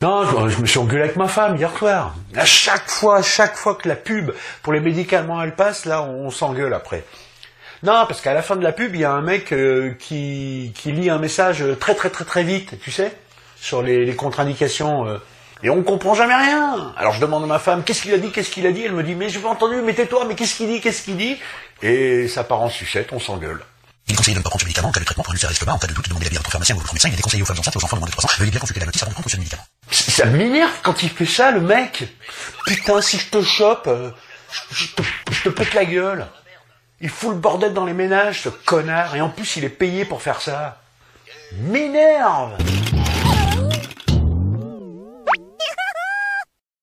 Non, je me suis engueulé avec ma femme hier soir. À chaque fois que la pub pour les médicaments elle passe, là, on s'engueule après. Non, parce qu'à la fin de la pub, il y a un mec qui lit un message très vite, tu sais, sur les contre-indications. Et on comprend jamais rien. Alors je demande à ma femme, qu'est-ce qu'il a dit? Elle me dit, mais j'ai pas entendu, mais tais-toi, mais qu'est-ce qu'il dit? Et ça part en sucette, on s'engueule. Il est conseillé de ne pas prendre ce médicament en cas de traitement pour un ulcère estomac. En cas de doute, demandez l'avis à votre pharmacien ou à votre médecin. Il est déconseillé aux femmes enceintes et aux enfants de moins de 3 ans. Veuillez bien consulter la notice avant de prendre ce médicament. Ça m'énerve quand il fait ça, le mec. Putain, si je te chope, je te pète la gueule. Il fout le bordel dans les ménages, ce connard. Et en plus, il est payé pour faire ça. M'énerve.